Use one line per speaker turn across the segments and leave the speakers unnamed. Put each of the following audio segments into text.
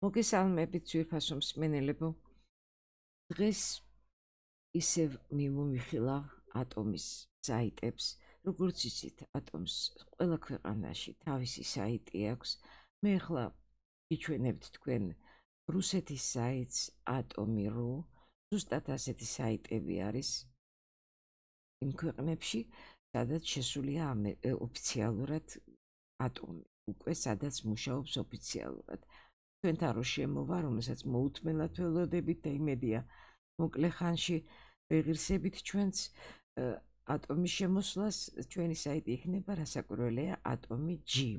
მოგესალმებით ძვირფასო მსმენელებო. დღეს ისევ მივიხილავ ატომის საიტებს. როგორც იცით, ატომს ყველა ქვეყანაში თავისი საიტი აქვს. მე ახლა გიჩვენებთ თქვენ რუსეთის საიტს atomi.ru. ზუსტად ასეთი საიტები არის იმ ქვეყნებში, სადაც შესულია ოფიციალურად ატომი, უკვე სადაც მუშაობს ოფიციალურად. თქვენთან რო შემოვა, რომელსაც მოუთმენლად ველოდებით და იმედია მოკლე ხანში ვეღირსებით ჩვენს ატომის შემოსვლას. ჩვენი საიტი იქნება რასაკვირველია atomi.g.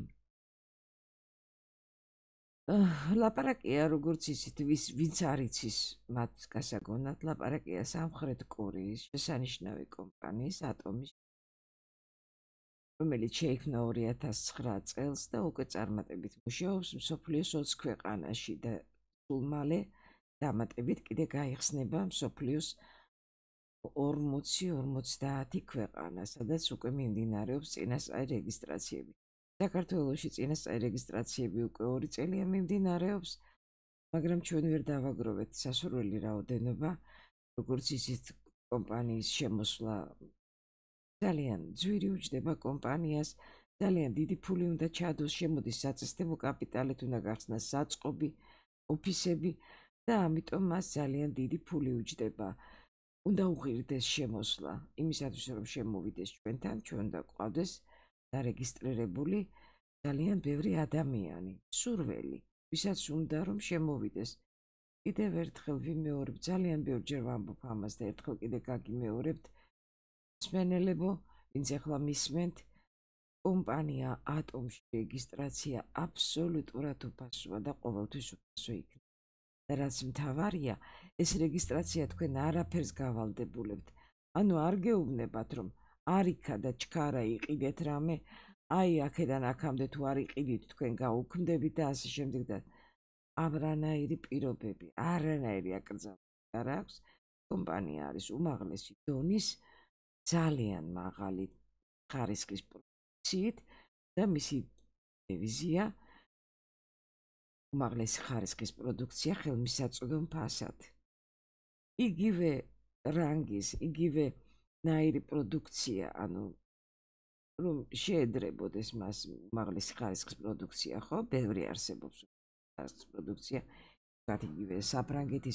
ლაპარაკია, როგორც იცით, ვინც არ იცის მათ გასაგონად, ლაპარაკია სამხრეთ კორეის შესანიშნავი კომპანიის ატომის, რომელიც შეიქმნა 2009 წელს და უკვე წარმატებით მუშაობს მსოფლიოს 20 ქვეყანაში და სულ მალე დამატებით კიდე გაიხსნება მსოფლიოს 40-50 ქვეყანა, სადაც უკვე მიმდინარეობს წინასწარი რეგისტრაციები. საქართველოში წინასწარი რეგისტრაციები უკვე 2 წელია მიმდინარეობს, მაგრამ ჩვენ ვერ დავაგროვეთ სასურველი რაოდენობა. როგორც იცით, კომპანიის შემოსვლა ძალიან ძვირი უჯდება კომპანიას, ძალიან დიდი ფული უნდა ჩადოს, შემოდის საწესდებო კაპიტალით, უნდა გახსნას საწყობი, ოფისები და ამიტომ მას ძალიან დიდი ფული უჯდება. უნდა უღირდეს შემოსვლა იმისათვის, რომ შემოვიდეს ჩვენთან, ჩვენ უნდა გვყავდეს დარეგისტრირებული ძალიან ბევრი ადამიანი, სურველი, ვისაც უნდა რომ შემოვიდეს. კიდევ ერთხელ ვიმეორებ, ძალიან ბევრჯერ ვამბობ ამას და ერთხელ კიდე გაგიმეორებთ, მსმენელებო, ვინც ახლა მისმენთ, კომპანია ატომში რეგისტრაცია აბსოლუტურად უფასოა და ყოველთვის უფასო იქნება. და რაც მთავარია, ეს რეგისტრაცია თქვენ არაფერს გავალდებულებთ. ანუ არ გეუბნებათ, რომ არიქა და ჩქარა იყიდეთ რამე, აი აქედან აქამდე თუ არ იყიდით, თქვენ გაუქმდებით და ასე შემდეგ და არანაირი პირობები, არანაირი აკრძალვა არ აქვს. კომპანია არის უმაღლესი დონის, ძალიან მაღალი ხარისხის პროდუქციით და მისი დევიზია უმაღლესი ხარისხის პროდუქცია ხელმისაწვდომ ფასად. იგივე რანგის, იგივე ნაირი პროდუქცია, ანუ რომ შეედრებოდეს მას უმაღლესი ხარისხის პროდუქცია, ხო? ბევრი არსებობს ხარისხის პროდუქცია, ვთქვათ იგივე საფრანგეთის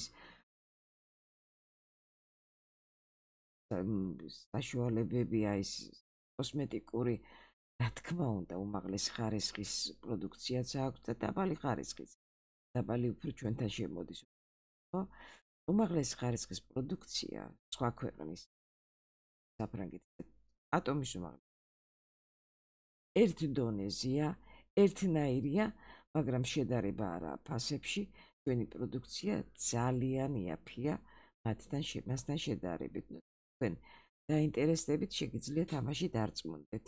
საშუალებებია ის კოსმეტიკური, რა თქმა უნდა, უმაღლესი ხარისხის პროდუქციაც აქვს და დაბალი ხარისხის. დაბალი უფრო ჩვენთან შემოდის, ხო? უმაღლესი ხარისხის პროდუქცია სხვა ქვეყნის საფრანგეთის ატომის უმაღლესი ერთ დონეზია, ერთნაირია, მაგრამ შედარება არა ფასებში, ჩვენი პროდუქცია ძალიან იაფია მასთან შედარებით. თქვენ დაინტერესდებით, შეგიძლიათ ამაში დარწმუნდეთ.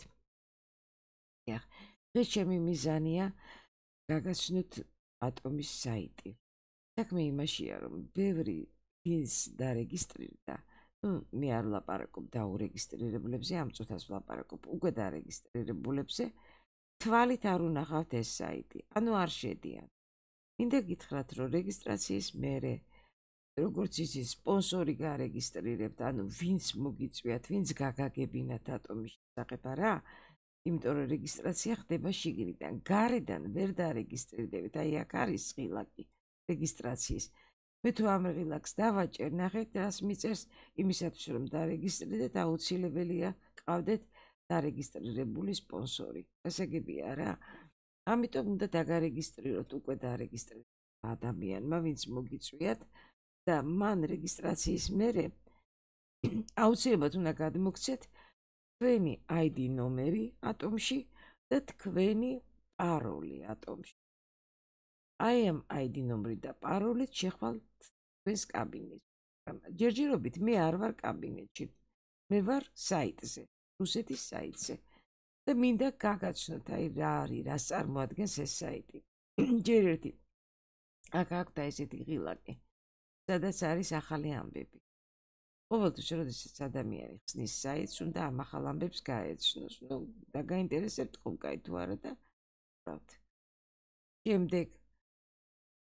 დღეს ჩემი მიზანია გაგაცნოთ ატომის საიტი. საქმე იმაშია, რომ ბევრი ვინც დარეგისტრირდა, მე არ ვლაპარაკობ დაურეგისტრირებულებზე, ამ წუთას ვლაპარაკობ უკვე დარეგისტრირებულებზე, თვალით არ უნახავთ ეს საიტი, ანუ არ შედიან. მინდა გითხრათ, რომ რეგისტრაციის მერე, როგორც იცით, სპონსორი გარეგისტრირებთ, ანუ ვინც მოგიწვიათ, ვინც გაგაგებინათ ატომის შესახებ, არა? იმიტომ რომ რეგისტრაცია ხდება შიგნიდან, გარედან ვერ დარეგისტრირდებით. აი აქ არის ღილაკი რეგისტრაციის. მე თუ ამ ღილაკს დავაჭერ, ნახეთ რას მიწერს, იმისათვის რომ დარეგისტრირდეთ, აუცილებელია გყავდეთ დარეგისტრირებული სპონსორი. გასაგებია რა? ამიტომ უნდა დაგარეგისტრიროთ უკვე დარეგისტრირებულ ადამიანმა, ვინც მოგიწვიათ და მან რეგისტრაციის მერე აუცილებლად უნდა გადმოგცეთ თქვენი ID ნომერი ატომში და თქვენი პაროლი ატომში. აი ამ ID ნომრით და პაროლით შეხვალთ თქვენს კაბინეტში. ჯერჯერობით მე არ ვარ კაბინეტში, მე ვარ საიტზე, რუსეთის საიტზე და მინდა გაგაცნოთ, აი რა არის, რას წარმოადგენს ეს საიტი. ჯერ ერთი აქ აქვს ესეთი ღილაკი, სადაც არის ახალი ამბები. ყოველთვის, როდესაც ადამიანი ხსნის საიტს, უნდა ამ ახალ ამბებს გაეცნოს. და გაინტერესებთ ხომ კაი თუ არა და ვправთ. შემდეგ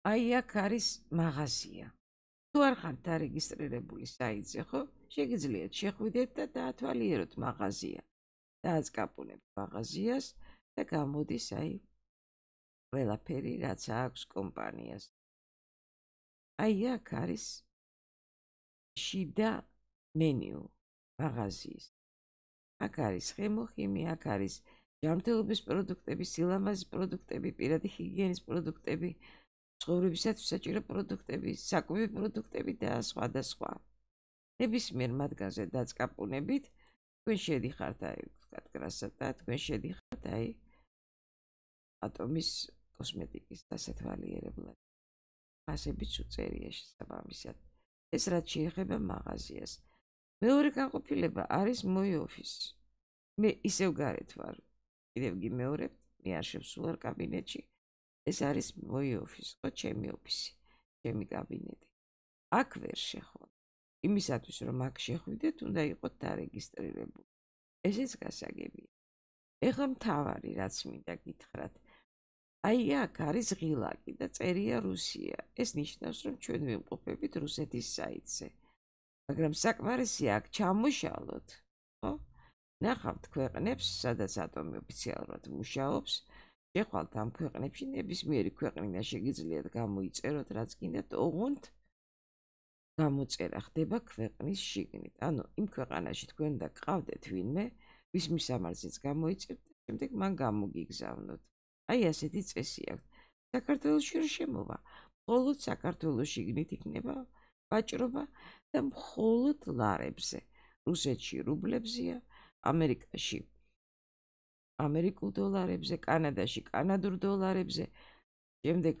აი აქ არის მაღაზია. თუ არ ხართ დარეგისტრირებული საიტზე, ხო? შეგიძლიათ შეხვიდეთ და დაათვალიეროთ მაღაზია. დააწკაპუნებთ მაღაზიას და გამოდის აი ყველაფერი, რაც აქვს კომპანიას. აი აქ არის შიდა მენიუ მაღაზიის. აქ არის ხემოხიმი, აქ არის ჯანმრთელობის პროდუქტები, სილამაზის პროდუქტები, პირადი ჰიგიენის პროდუქტები, ცხოვრებისათვის საჭირო პროდუქტები, საკვები პროდუქტები და სხვა და სხვა. ნებისმიერ მათგანზე დაწყაპუნებით, თქვენ შედიხართ აი ვთქვათ გრასატა, თქვენ შედიხართ აი ატომის კოსმეტიკის დასათვალიერებლად. ფასებიც უწერია შესაბამისად. ეს რაც შეეხება მაღაზიას. მეორე განყოფილება არის My Office. მე ისევ გარეთ ვარ. კიდევ გიმეორებთ, მე არ შევსულ კაბინეტში. ეს არის My Office, ხო, ჩემი ოფისი, ჩემი კაბინეტი. აქ ვერ შეხვალ. იმისათვის რომ აქ შეხვიდეთ, უნდა იყოთ დარეგისტრირებული. ესეც გასაგებია. ეხლა მთავარი რაც მინდა გითხრათ. აი აქ არის ღილაკი და წერია რუსია. ეს ნიშნავს, რომ ჩვენ ვიმყოფებით რუსეთის საიტზე. მაგრამ საკმარისია აქ ჩამოშალოთ, ხო? ნახავთ ქვეყნებს, სადაც ატომი ოფიციალურად მუშაობს. შეხვალთ ამ ქვეყნებში, ნებისმიერი ქვეყნიდან შეგიძლიათ გამოიწეროთ, რაც გინდათ, ოღონდ გამოწერა ხდება ქვეყნის შიგნით. ანუ იმ ქვეყანაში თქვენ უნდა გყავდეთ ვინმე, ვის მისამართზეც გამოიწერთ და შემდეგ მან გამოგიგზავნოთ. აი ასეთი წესი აქვს. საქართველოში რომ შემოვა, მხოლოდ საქართველოს შიგნით იქნება ვაჭრობა და მხოლოდ ლარებზე. რუსეთში რუბლებზეა, ამერიკაში ამერიკულ დოლარებზე, კანადაში კანადურ დოლარებზე, შემდეგ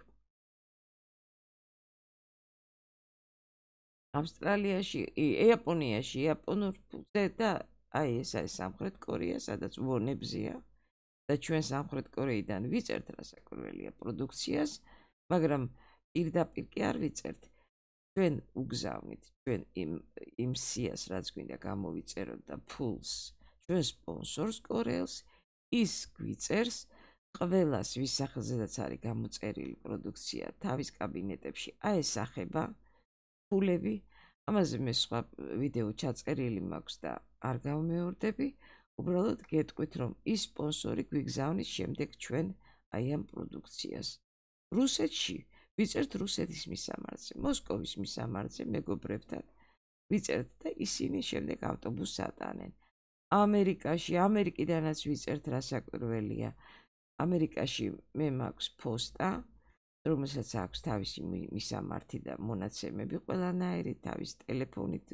ავსტრალიაში, იაპონიაში იაპონურ ფულზე და აი ეს არის სამხრეთ კორეა, სადაც ვონებზეა და ჩვენ სამხრეთ კორეიდან ვიწერთ რასაკვირველია პროდუქციას, მაგრამ პირდაპირ კი არ ვიწერთ. ჩვენ უგზავნით ჩვენ იმ სიას, რაც გვინდა გამოვიწეროთ და ფულს ჩვენ სპონსორს კორეელს, ის გვიწერს ყველას ვის სახელზედაც არის გამოწერილი პროდუქცია თავის კაბინეტებში აესახება ფულები. ამაზე მე სხვა ვიდეო ჩაწერილი მაქვს და არ გამეორდები. უბრალოდ გეტყვით, რომ ის სპონსორი გვიგზავნის შემდეგ ჩვენ აი ამ პროდუქციას. რუსეთში ვიწერთ რუსეთის მისამართზე, მოსკოვის მისამართზე მეგობრებთან ვიწერთ და ისინი შემდეგ ავტობუსს ატანენ. ამერიკაში, ამერიკიდანაც ვიწერთ რასაკვირველია. ამერიკაში მე მაქვს პოსტა, რომელსაც აქვს თავისი მისამართი და მონაცემები ყველანაირი, თავის ტელეფონით,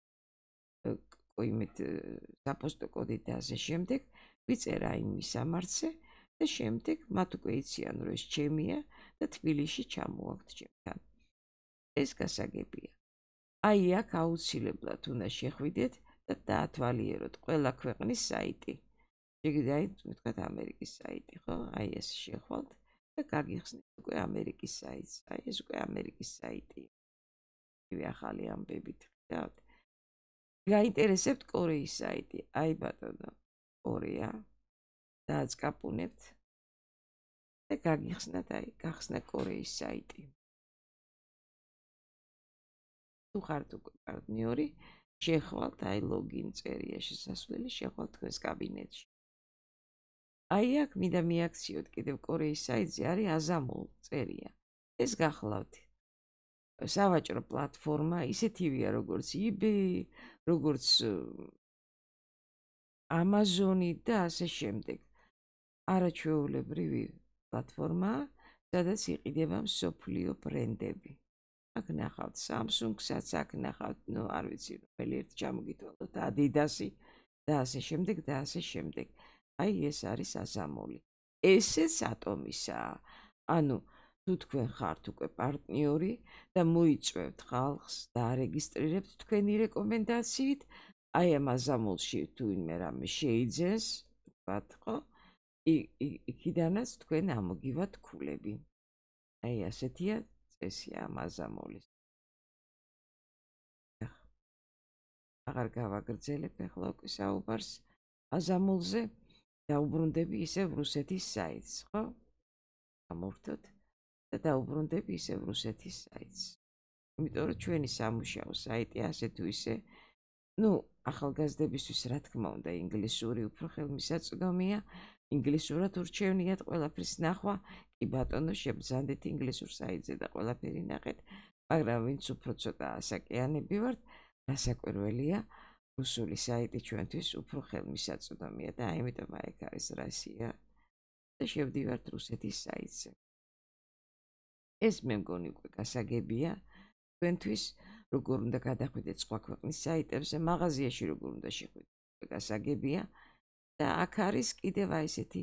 იმით საპოსტო კოდით და ასე შემდეგ, ვიწერა იმ მისამართზე და შემდეგ მათ უკვე იციან, რომ ეს ჩემია და თბილისში ჩამოვაგთ ჩემთან. ეს გასაგებია. აი აქ აუცილებლად უნდა შეხვიდეთ და დაათვალიეროთ ყველა ქვეყნის საიტი. შეგიძლიათ ვთქვათ ამერიკის საიტი, ხო? აი ეს შეხვალთ და გაგიხსნით უკვე ამერიკის საიტს. აი ეს უკვე ამერიკის საიტია. ივე ახალი ამბებით ხედავთ. გაინტერესებთ კორეის საიტი. აი ბატონო, კორეა. დააწკაპუნებთ და გაგიხსნათ, აი, გახსნა კორეის საიტი. თუ ხართ უკვე პარტნიორი, შეხვალთ, აი ლოგინ წერია შესასვლელი, შეხვალთ თქვენს კაბინეტში. აი აქ მინდა მიაქციოთ კიდევ კორეის საიტზე არის აზამულ წერია. ეს გახლავთ სავაჭრო პლატფორმა, ისეთივეა როგორც eBay, როგორც Amazon-ი და ასე შემდეგ. არაჩვეულებრივი პლატფორმაა, სადაც იყიდება მსოფლიო ბრენდები. აქ ნახავთ Samsung-საც, აქ ნახავთ, ნუ არ ვიცი, რომელი ერთი ჩამოგითვალოთ, Adidas-ი და ასე შემდეგ და ასე შემდეგ. აი ეს არის აზამული. ესეც ატომისაა. ანუ თუ თქვენ ხართ უკვე პარტნიორი და მოიწვევთ ხალხს და არეგისტრირებთ თქვენი რეკომენდაციით, აი ამ აზამულში თუ ვინმე რამე შეიძენს, ვთქვათ, ხო? იქიდანაც თქვენ ამოგივათ ქულები. აი ასეთია წესია ამ აზამულის. აღარ გავაგრძელებ ახლა უკვე საუბარს აზამულზე. დაუბრუნდები ისევ რუსეთის საიტს, ხო? გამოვხდოთ და დაუბრუნდები ისევ რუსეთის საიტს. იმიტომ რომ ჩვენი სამუშაო საიტი ასე თუ ისე, ახალგაზრდებისთვის რა თქმა უნდა ინგლისური უფრო ხელმისაწვდომია, ინგლისურად ურჩევნიათ ყველაფრის ნახვა, კი ბატონო შეგბრძანდით ინგლისურ საიტზე და ყველაფერი ნახეთ, მაგრამ ვინც უფრო ცოტა ასაკიანები ვართ, რასაკვირველია, რუსული საიტი ჩვენთვის უფრო ხელმისაწვდომია და ამიტომ აქ არის Россия და შევდივართ რუსეთის საიტზე. ეს მე მგონი უკვე გასაგებია თქვენთვის, როგორ უნდა გადახვიდეთ სხვა ქვეყნის საიტებზე, მაღაზიაში როგორ უნდა შეხვიდეთ, გასაგებია და აქ არის კიდევ ესეთი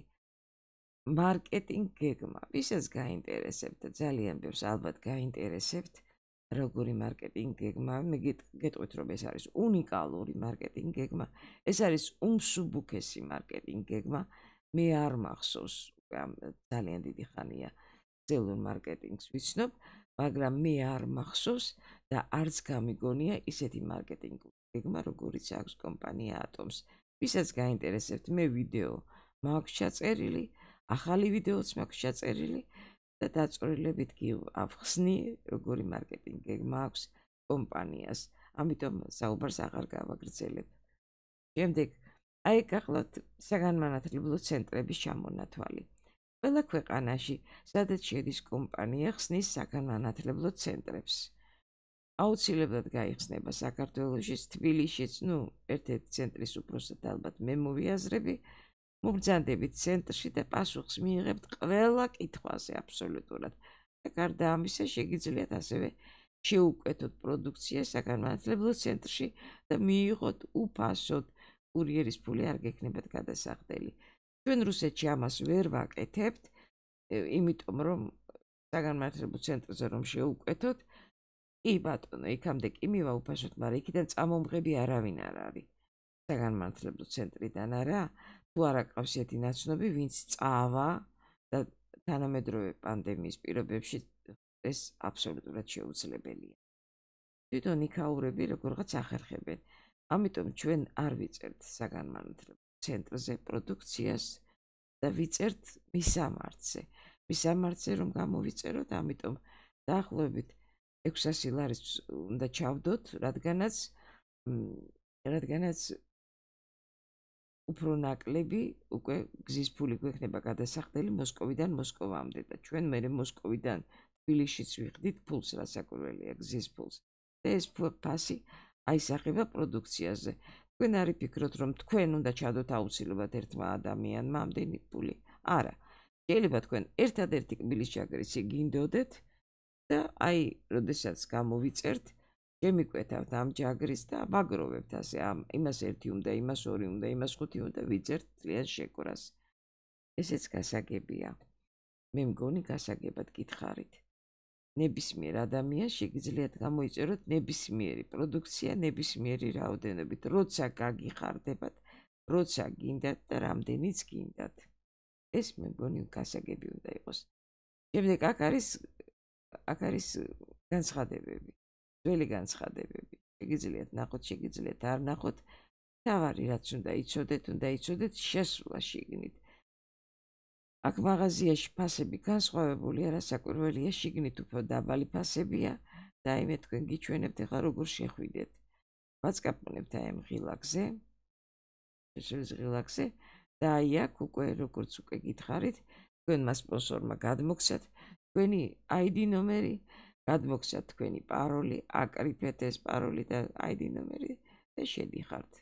მარკეტინგ გეგმა, ვისაც გაინტერესებთ და ძალიან ბევრს ალბათ გაინტერესებთ, როგორი მარკეტინგ გეგმა, მე გეტყვით რომ ეს არის უნიკალური მარკეტინგ გეგმა, ეს არის უმსუბუქესი მარკეტინგ გეგმა, მე არ მახსოვს, ძალიან დიდი ხანია ქსელურ მარკეტინგს ვიცნობ, მაგრამ მე არ მახსოვს და არც გამიგონია ისეთი მარკეტინგ გეგმა, როგორიც აქვს კომპანია Atoms. ვისაც გაინტერესებთ, მე ვიდეო მაქვს ჩაწერილი, ახალი ვიდეოც მაქვს ჩაწერილი და დაწვრილებით გავხსნი, როგორი მარკეტინგ გეგმა აქვს კომპანიას. ამიტომ საუბარს აღარ გავაგრძელებ. შემდეგ, გახლავთ საგანმანათლებლო ცენტრების ჩამონათვალი. ყველა ქვეყანაში, სადაც შედის კომპანია, ხსნის საგანმანათლებლო ცენტრებს. აუცილებლად გაიხსნება საქართველოშიც, თბილისშიც, ერთ-ერთი ცენტრის უფროსად ალბათ მე მოვიაზრები, მობრძანდებით ცენტრში და პასუხს მიიღებთ ყველა კითხვაზე აბსოლუტურად. და გარდა ამისა, შეგიძლიათ ასევე შეუკვეთოთ პროდუქცია საგანმანათლებლო ცენტრში და მიიღოთ უფასოდ. კურიერის ფული არ გექნებათ გადასახდელი. ჩვენ რუსეთში ამას ვერ ვაკეთებთ, იმიტომ რომ საგანმანათლებლო ცენტრზე რომ შეუკვეთოთ, კი ბატონო, იქამდე კი მივა უფასოდ, მაგრამ იქიდან წამომღები არავინ არ არის. საგანმანათლებლო ცენტრიდან არა, თუ არ აყავს ერთი ნაცნობი, ვინც წავა და თანამედროვე პანდემიის პირობებში ეს აბსოლუტურად შეუძლებელია. თვითონ იქაურები როგორღაც ახერხებენ. ამიტომ ჩვენ არ ვიწერთ საგანმანათლებლო ცენტრზე პროდუქციას და ვიწერთ მისამართზე. მისამართზე რომ გამოვიწეროთ, ამიტომ დაახლოებით 600 ლარის უნდა ჩავდოთ, რადგანაც უფრო ნაკლები უკვე გზის ფული გვექნება გადასახდელი მოსკოვიდან მოსკოვამდე და ჩვენ მერე მოსკოვიდან თბილისშიც ვიხდით ფულს, რასაკვირველია გზის ფულს. და ეს ფასი აისახება პროდუქციაზე. თქვენ არ იფიქროთ, რომ თქვენ უნდა ჩადოთ აუცილებლად ერთმა ადამიანმა ამდენი ფული. არა. შეიძლება თქვენ ერთადერთი კბილის ჩაგრისი გინდოდეთ და როდესაც გამოვიწერთ, შემიკვეთავთ ამ ჯაგრის და ვაგროვებთ ასე, იმას 1 უნდა, იმას 2 უნდა, იმას 5 უნდა, ვიწერთ ძალიან შეკვრას. ესეც გასაგებია. მე მგონი გასაგებად გითხარით. ნებისმიერ ადამიანს შეგიძლიათ გამოიწეროთ ნებისმიერი პროდუქცია, ნებისმიერი რაოდენობით, როცა გაგიხარდებათ, როცა გინდათ და რამდენიც გინდათ. ეს მე მგონი გასაგები უნდა იყოს. შემდეგ აქ არის განცხადებები, ძველი განცხადებები. შეგიძლიათ ნახოთ, შეგიძლიათ არ ნახოთ. თავარი რაც უნდა იცოდეთ შესვლა შიგნით. აქ მაღაზიაში ფასები განსხვავებულია, რასაკვირველია, შიგნით უფრო დაბალი ფასებია და მე თქვენ გიჩვენებთ ახლა როგორ შეხვიდეთ. ვაწკაპუნებთ ამ ღილაკზე, შესვლის ღილაკზე და აქ უკვე როგორც უკვე გითხარით, თქვენმა სპონსორმა გადმოგცათ თქვენი ID ნომერი, გადმოგცათ თქვენი პაროლი, აკრიფეთ ეს პაროლი და ID ნომერი და შედიხართ.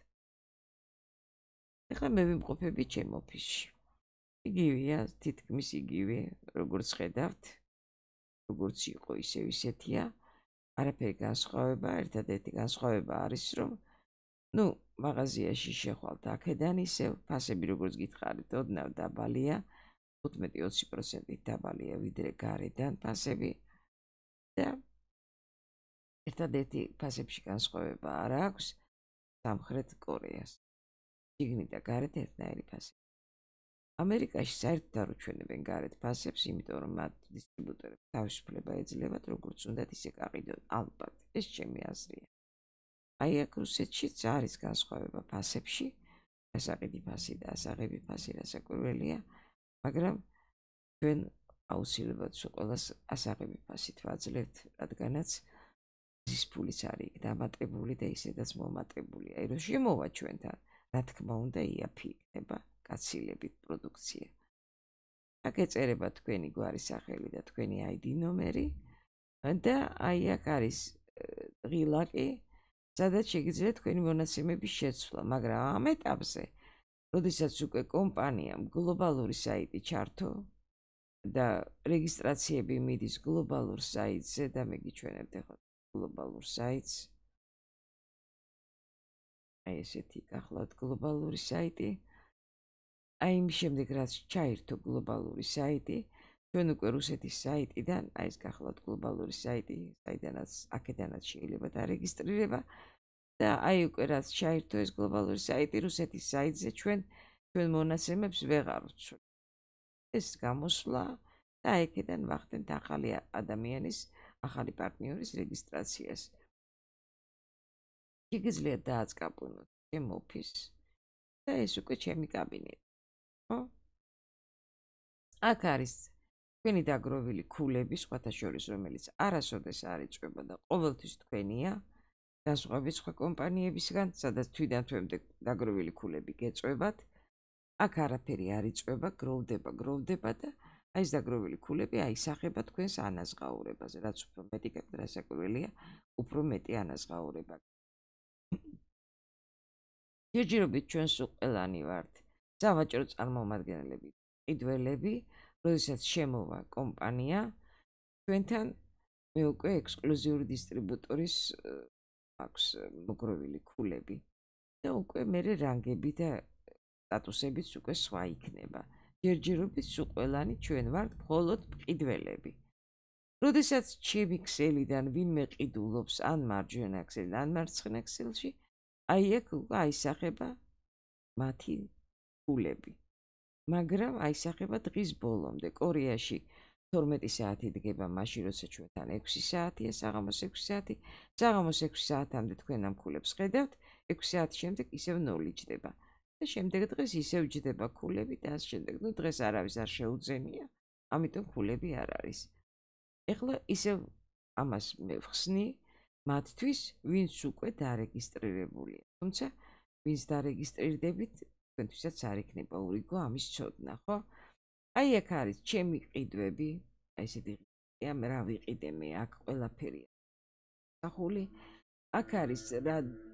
ახლა მე ვიმყოფები ჩემ ოფისში. იგივეა, თითქმის იგივე, როგორც ხედავთ, როგორც იყო, ისეთია. არაფერი განსხვავება, ერთადერთი განსხვავება არის, რომ მაღაზიაში შეხვალთ აქედან ისევ, ფასები როგორც გითხარით, ოდნავ დაბალია, 15-20% დაბალია ვიდრე გარედან ფასები და ერთადერთი ფასებში განსხვავება არ აქვს სამხრეთ კორეას. შიგნით და გარეთ ერთნაირი ფასები. ამერიკაში საერთოდ არ უჩვენებენ გარეთ ფასებს, იმიტომ რომ მათ დისტრიბუტორებს თავისუფლება ეძლევათ, როგორც უნდათ ისე გაყიდონ. ალბათ, ეს ჩემი აზრია. აქ რუსეთშიც არის განსხვავება ფასებში, ასაყიდი ფასი და ასაღები ფასი, რასაკვირველია, მაგრამ ჩვენ აუცილებლად სულ ყველას ასაღები ფასით ვაძლევთ, რადგანაც მზის ფულიც არის იქ დამატებული და ისედაც მომატებული. აი რომ შემოვა ჩვენთან, რა თქმა უნდა, იაფი იქნება გაცილებით პროდუქცია. აქ ეწერება თქვენი გვარის სახელი და თქვენი ID ნომერი და აი აქ არის ღილაკი, სადაც შეგიძლიათ თქვენი მონაცემების შეცვლა, მაგრამ ამ ეტაპზე, როდესაც უკვე კომპანიამ გლობალური საიტი ჩართო და რეგისტრაციები მიდის გლობალურ საიტზე და მე გიჩვენებთ ახლა გლობალურ საიტს. აი ესეთი გახლავთ გლობალური საიტი. აი იმ შემდეგ რაც ჩაირთო გლობალური საიტი, ჩვენ უკვე რუსეთის საიტიდან, აი ეს გახლავთ გლობალური საიტი, საიდანაც აქედანაც შეიძლება დარეგისტრირება და აი უკვე რაც ჩაირთო ეს გლობალური საიტი რუსეთის საიტზე ჩვენ მონაცემებს ვეღარ ვცვლით. ეს გამოსვლა და აქედან ვახდენთ ახალი ადამიანის, ახალი პარტნიორის რეგისტრაციას. შეგიძლიათ დააწყაპუნოთ ჩემ ოფისს და ეს უკვე ჩემი კაბინეტი. ხო? აქ არის თქვენი დაგროვილი ქულები, სხვათა შორის, რომელიც არასოდეს არ იწვება და ყოველთვის თქვენია, განსხვავებით სხვა კომპანიებისგან, სადაც თვიდან თვემდე დაგროვილი ქულები გეწვევათ. აქ არაფერი არ იწვება, გროვდება და აი ეს დაგროვილი ქულები აისახება თქვენს ანაზღაურებაზე, რაც უფრო მეტი გაქვთ, რასაკვირველია, უფრო მეტი ანაზღაურება. ჯერჯერობით ჩვენ სულ ყველანი ვართ სავაჭრო წარმომადგენლები, მყიდველები, როდესაც შემოვა კომპანია, ჩვენთან მე უკვე ექსკლუზიური დისტრიბუტორის აქვს მოგროვილი ქულები და უკვე მერე რანგები და სტატუსებიც უკვე სხვა იქნება. ჯერჯერობით სულ ყველანი ჩვენ ვართ მხოლოდ მყიდველები. როდესაც ჩემი ქსელიდან ვინმე ყიდულობს ან მარჯვენა ქსელში, ან მარცხენა ქსელში, აი აქ უკვე აისახება მათი ქულები. მაგრამ აისახება დღის ბოლომდე. კორეაში 12 საათი დგება მაშინ, როცა ჩვენთან 6 საათია, საღამოს 6 საათი. საღამოს 6 საათამდე თქვენ ამ ქულებს ხედავთ, 6 საათის შემდეგ ისევ 0 ჯდება. და შემდეგ დღეს ისევ ჯდება ქულები და ამ შემდეგ, ну დღეს არავის არ შეუძენია, ამიტომ ქულები არ არის. ეხლა ისევ ამას მე ვხსნი მათთვის, ვინც უკვე დარეგისტრირებულია. თუმცა ვინც დარეგისტრირდებით, თქვენთვისაც არ იქნება ურიგო ამის ცოდნა, ხო? აი აქ არის ჩემი ყიდვები, აი ესეთი ყიდვია, რა ვიყიდე მე, აქ ყველაფერი სახული. აქ არის რა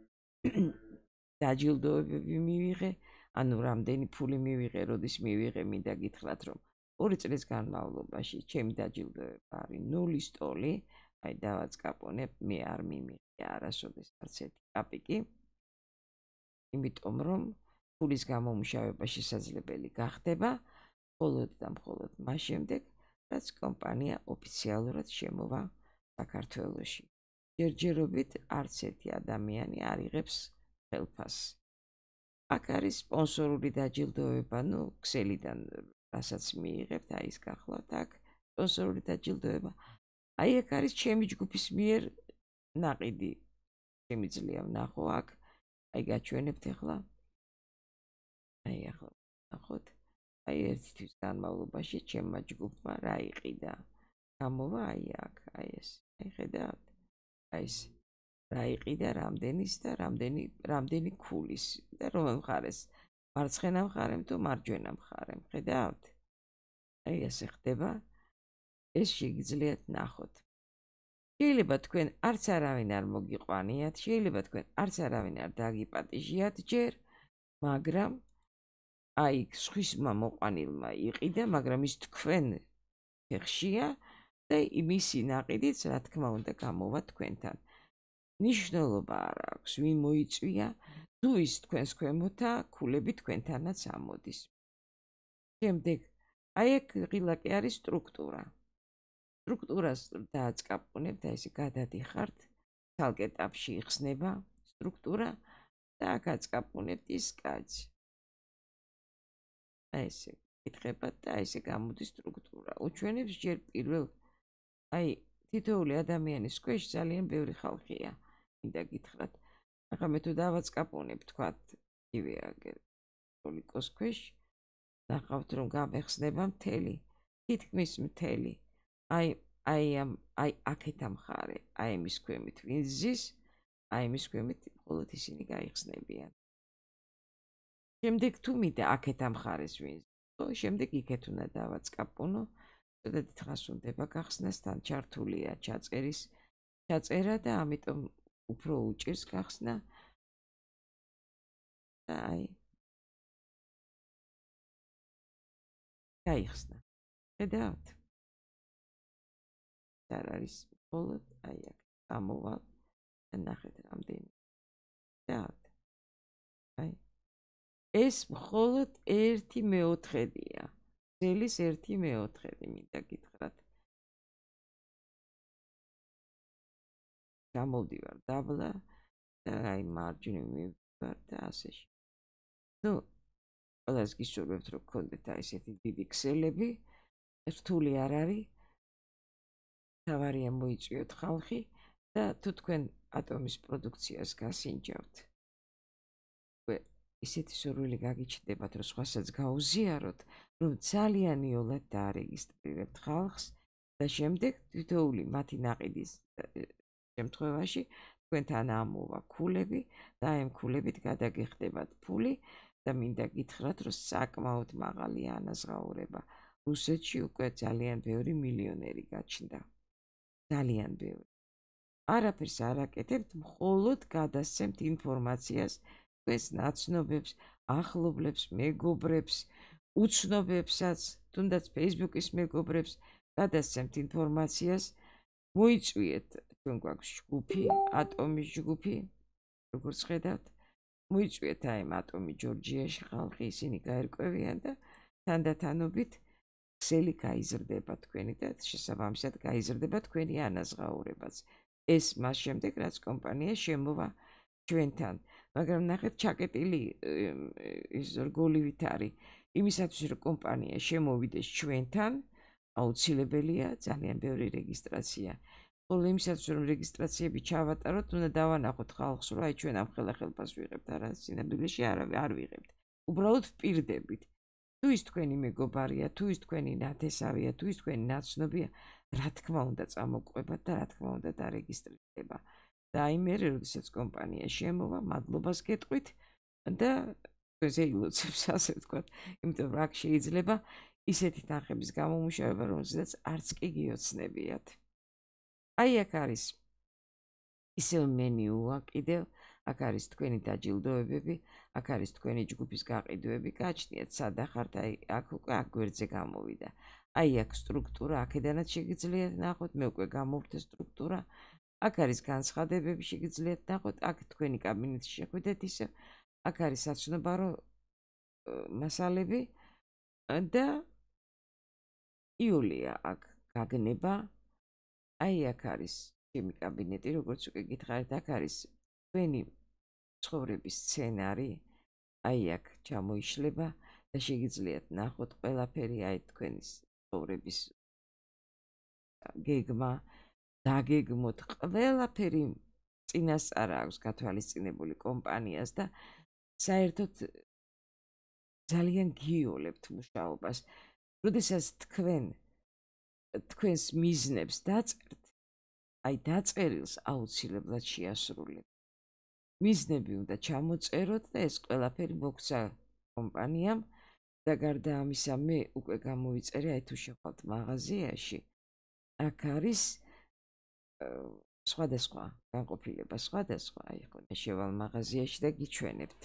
დაჯილდოებები მივიღე, ანუ რამდენი ფული მივიღე, როდის მივიღე, მინდა გითხრათ, რომ 2 წლის განმავლობაში ჩემი დაჯილდოება არის 0 სტოლი, აი დავაწყაპონებ, მე არ მიმიღე არასოდეს არც ერთი კაპიკი, იმიტომ რომ ფულის გამომუშავება შესაძლებელი გახდება მხოლოდ და მხოლოდ მას შემდეგ, რაც კომპანია ოფიციალურად შემოვა საქართველოში. ჯერჯერობით არც ერთი ადამიანი არ იღებს ხელფასს. აქ არის სპონსორული დაჯილდოება, ну, ქსელიდან რასაც მიიღებთ, აი ეს გახლავთ აქ სპონსორული დაჯილდოება. აი აქ არის ჩემი ჯგუფის მიერ ნაყიდი. შემიძლია ვნახო აქ. აი გაჩვენებთ ახლა. აი ახლა ნახოთ. აი ერთი თვის განმავლობაში ჩემმა ჯგუფმა რა იყიდა. გამოვა აი აქ, აი ეს. აი ხედავთ? აი ეს. რა იყიდა რამდენის და რამდენი ქულის და რომელ მხარეს? მარცხენა მხარემ თუ მარჯვენა მხარემ, ხედავთ? აი ესე ხდება. ეს შეგიძლიათ ნახოთ. შეიძლება თქვენ არც არავინ არ მოგიყვანიათ, შეიძლება თქვენ არც არავინ არ დაგიპატიჟიათ ჯერ, მაგრამ აი სხვისმა მოყვანილმა იყიდა, მაგრამ ის თქვენ ფეხშია და მისი ნაყიდიც, რა თქმა უნდა, გამოვა თქვენთან. ნიშნულობა არ აქვს, ვინ მოიწვია, თუ ის თქვენს ქვემოთა, ქულები თქვენთანაც ამოდის. შემდეგ, აი აქ ღილაკი არის სტრუქტურა. სტრუქტურას დააწყაპუნებთ, აი ესე გადადიხართ, ცალკე ეტაპში იხსნება სტრუქტურა და აქ აწყაპუნებთ ის კაცი. აი ესე იკითხებათ და აი ესე გამოდის სტრუქტურა. უჩვენებს ჯერ პირველ, აი თითოეული ადამიანის ქვეშ ძალიან ბევრი ხალხია. მინდა გითხრათ. ახლა მე თუ დავაწყაპუნებ, თქვათ, ივე აგერ პოლიკოს ქვეშ, ნახავთ რომ გამეხსნება მთელი თითქმის მთელი. აი აქეთ ამხარე, აი მის ქვემით ვინც ზის, აი მის ქვემით მხოლოდ ისინი გაიხსნებიან. შემდეგ თუ მინდა აქეთ ამხარეს ვინც, ხო, შემდეგ იქეთ უნდა დავაწყაპუნო. ცოტა დიდხანს უნდება გახსნას, თან ჩართულია ჩაწერა და ამიტომ უფრო უჭირს გახსნა. და აი გაიხსნა. ხედავთ? არ არის მხოლოდ აი აქ ამოვალ და ნახეთ რამდენი. ხედავთ? აი ეს მხოლოდ 1/4-ია. ძელის 1/4 მინდა გითხრათ. გამოვდივარ დაბლა და აი მარჯვნივ მივდივარ და ასე. ნუ ყველას გისურვებთ რომ გქონდეთ აი ესეთი დიდი ქსელები, რთული არ არის. თავარია მოიწვიოთ ხალხი და თუ თქვენ ატომის პროდუქციას გასინჯავთ, ისეთი სურვილი გაგიჩნდებათ, რომ სხვასაც გაუზიაროთ, რომ ძალიან იოლად დაარეგისტრირებთ ხალხს და შემდეგ თითოეული მათი ნაყიდის შემთხვევაში თქვენთან ამოვა ქულები და აი ამ ქულებით გადაგიხდებათ ფული და მინდა გითხრათ, რომ საკმაოდ მაღალია ანაზღაურება. რუსეთში უკვე ძალიან ბევრი მილიონერი გაჩნდა. ძალიან ბევრი. არაფერს არ აკეთებთ, მხოლოდ გადასცემთ ინფორმაციას თქვენს ნაცნობებს, ახლობლებს, მეგობრებს, უცნობებსაც, თუნდაც Facebook-ის მეგობრებს, გადასცემთ ინფორმაციას. მოიწვიეთ, თქვენ გვაქვს ჯგუფი, ატომის ჯგუფი, როგორც ხედავთ, მოიწვიეთ აი ამ ატომი ჯორჯიაში ხალხი, ისინი გაერკვევიან და თანდათანობით ქსელი გაიზრდება თქვენი და შესაბამისად გაიზრდება თქვენი ანაზღაურებაც. ეს მას შემდეგ, რაც კომპანია შემოვა ჩვენთან. მაგრამ ნახეთ, ჩაკეტილი ის რგოლივით არის. იმისათვის, რომ კომპანია შემოვიდეს ჩვენთან, აუცილებელია ძალიან ბევრი რეგისტრაცია. ხოლო იმისათვის, რომ რეგისტრაციები ჩავატაროთ, უნდა დავანახოთ ხალხს, რომ აი ჩვენ ამ ხელახელფას ვიღებთ, არა სინამდვილეში არ ვიღებთ. უბრალოდ ვპირდებით. თუ ის თქვენი მეგობარია, თუ ის თქვენი ნათესავია, თუ ის თქვენი ნაცნობია, რა თქმა უნდა წამოყვებათ და რა თქმა უნდა დარეგისტრირდება. და აი მე, როდესაც კომპანია შემოვა, მადლობას გეტყვით და თქვენზე ილოცებს, ასე ვთქვათ, იმიტომ რომ აქ შეიძლება ისეთი თანხების გამომუშავება, რომელზედაც არც კი გიოცნებიათ. აი აქ არის ისევ მენიუა კიდევ, აქ არის თქვენი დაჯილდოებები, აქ არის თქვენი ჯგუფის გაყიდვები, გაჩნიათ სადა ხართ, აი აქ უკვე აქ გვერდზე გამოვიდა. აი აქ სტრუქტურა, აქედანაც შეგიძლიათ ნახოთ, მე უკვე გამოვხდა სტრუქტურა. აქ არის განცხადებები, შეგიძლიათ ნახოთ, აქ თქვენი კაბინეტში შეხვიდეთ ისევ, აქ არის საცნობარო მასალები და იულია აქ გაგნება. აი აქ არის ჩემი კაბინეტი, როგორც უკვე გითხარით, აქ არის თქვენი ცხოვრების სცენარი, აი აქ ჩამოიშლება და შეგიძლიათ ნახოთ ყველაფერი, აი თქვენი ცხოვრების გეგმა, დაგეგმოთ ყველაფერი წინასწარ აქვს გათვალისწინებული კომპანიას და საერთოდ ძალიან გიოლებთ მუშაობას. როდესაც თქვენს მიზნებს დაწერთ, აი დაწერილს აუცილებლად შეასრულებთ. მიზნები უნდა ჩამოწეროთ და ეს ყველაფერი მოგცა კომპანიამ და გარდა ამისა მე უკვე გამოვიწერე, აი თუ შეხვალთ მაღაზიაში, აქ არის სხვადასხვა განყოფილება, სხვადასხვა, აი ხო შევალ მაღაზიაში და გიჩვენებთ.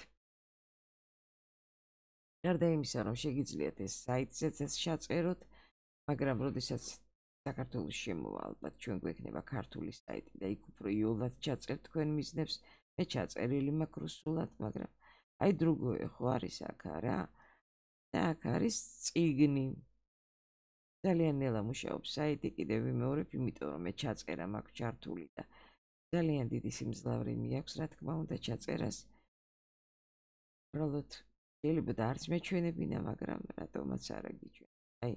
გარდა იმისა, რომ შეგიძლიათ ეს საიტზეც ჩაწეროთ, მაგრამ როდესაც საქართველოს შემოვა, ალბათ ჩვენ გვექნება ქართული საიტი და იქ უფრო იოლად ჩაწერთ თქვენ მიზნებს, მე ჩაწერილი მაქვს რუსულად, მაგრამ აი დრუგოე ხო არის აქ არა? და აქ არის წიგნი. ძალიან ნელა მუშაობს საიტი, კიდევ ვიმეორებ, იმიტომ რომ მე ჩაწერა მაქვს ჩართული და ძალიან დიდი სიმძლავრე მიაქვს, რა თქმა უნდა, ჩაწერას. უბრალოდ შეიძლება და არც მეჩვენებინა, მაგრამ რატომაც არა გიჩვენ.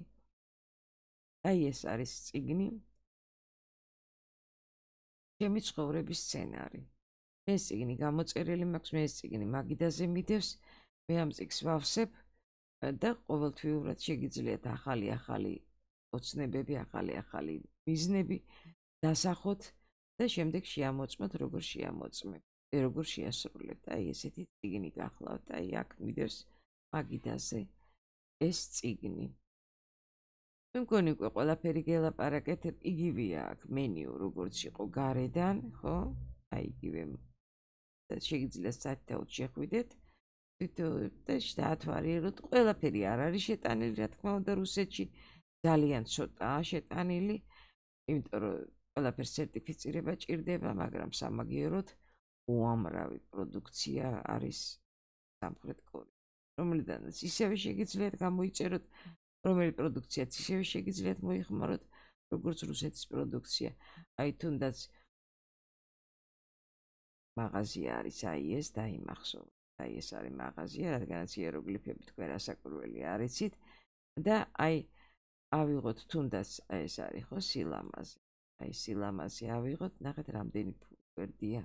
აი ეს არის წიგნი. ჩემი ცხოვრების სცენარი. მე ეს წიგნი გამოწერილი მაქვს, მე ეს წიგნი მაგიდაზე მიდევს, მე ამ წიგნს ვავსებ და ყოველთვიურად შეგიძლიათ ახალი ოცნებები, ახალი მიზნები დასახოთ და შემდეგ შეამოწმოთ, როგორ შეამოწმებ, როგორ შეასრულებთ. აი ესეთი წიგნი გახლავთ, აი აქ მიდევს მაგიდაზე ეს წიგნი. მე მგონი უკვე ყველაფერი გელაპარაკეთ, იგივეა აქ მენიუ, როგორც იყო გარედან, ხო? აი იგივე და შეგიძლიათ სათითაოდ შეხვიდეთ. და დაათვალიეროთ, ყველაფერი არ არის შეტანილი, რა თქმა უნდა, რუსეთში ძალიან ცოტაა შეტანილი, იმიტომ რომ ყველაფერს სერტიფიცირება ჭირდება, მაგრამ სამაგიეროდ უამრავი პროდუქცია არის სამხრეთ კორეაში, რომელიდანაც ისევე შეგიძლიათ გამოიწეროთ, რომელი პროდუქციაც ისევე შეგიძლიათ მოიხმაროთ, როგორც რუსეთის პროდუქცია. აი თუნდაც მაღაზია არის აი ეს დაიმახსოვრეთ. აი ეს არის მაღაზია, რადგანაც იეროგლიფები თქვენ რასაკვირველი არ იცით და აი ავიღოთ თუნდაც ეს არის ხო სილამაზე. აი სილამაზე ავიღოთ, ნახეთ რამდენი გვერდია.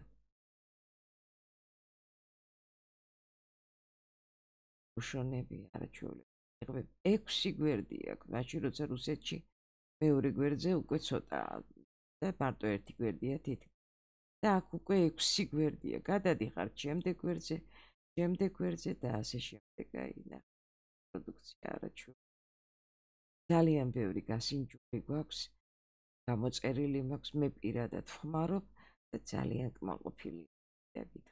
უშონები არაჩვეულებრივი. 6 გვერდი აქვს, მაშინ როცა რუსეთში მეორე გვერდზე უკვე ცოტაა და მარტო ერთი გვერდია თითქმის. და აქ უკვე 6 გვერდია. გადადიხართ შემდეგ გვერდზე და ასე შემდეგ. აი ნახეთ პროდუქცია არაჩვეულებრივი. ძალიან ბევრი გასინჯული გვაქვს, გამოწერილი მაქვს, მე პირადად ვხმარობ და ძალიან კმაყოფილი გითხრათ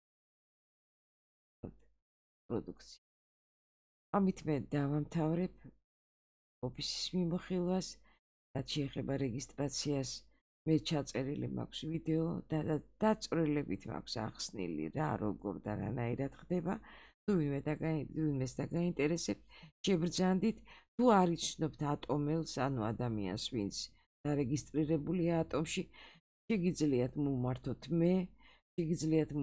პროდუქცია. ამით მე დავამთავრებ ოფისის მიმოხილვას, რაც შეეხება რეგისტრაციას. მე ჩაწერილი მაქვს ვიდეო და დაწვრილებით მაქვს ახსნილი რა როგორ და რანაირად ხდება. თუ ვინმეს დაგაინტერესებთ, შებრძანდით. თუ არ იცნობთ ატომელს, ანუ ადამიანს, ვინც დარეგისტრირებულია ატომში, შეგიძლიათ მოვმართოთ მე, შეგიძლიათ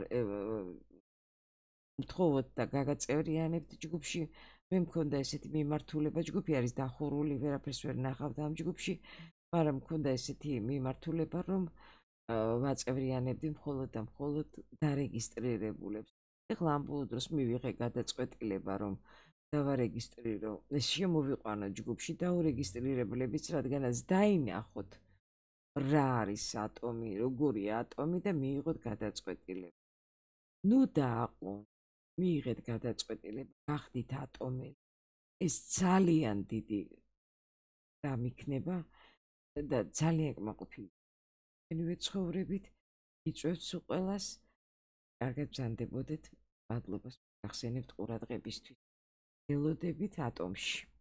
მთხოვოთ და გაგაწევრიანებთ ჯგუფში. მე მქონდა ესეთი მიმართულება, ჯგუფი არის დახურული, ვერაფერს ვერ ნახავთ ამ ჯგუფში, მაგრამ მქონდა ესეთი მიმართულება, რომ ვაწევრიანებდი მხოლოდ და მხოლოდ დარეგისტრირებულებს. ეხლა ამ ბოლო დროს მივიღე გადაწყვეტილება, რომ დავარეგისტრირო, შემოვიყვანო ჯგუფში დაურეგისტრირებლებიც, რადგანაც დაინახოთ რა არის ატომი, როგორია ატომი და მიიღოთ გადაწყვეტილება. ნუ დააყო, მიიღეთ გადაწყვეტილება, გახდით ატომელი. ეს ძალიან დიდი რამ იქნება და ძალიან კმაყოფილი. მენივე ცხოვრებით, იწვევთ სულ ყველას, კარგად ბრძანდებოდეთ, მადლობას გახსენებთ ყურადღებისთვის. ველოდებით ატომში.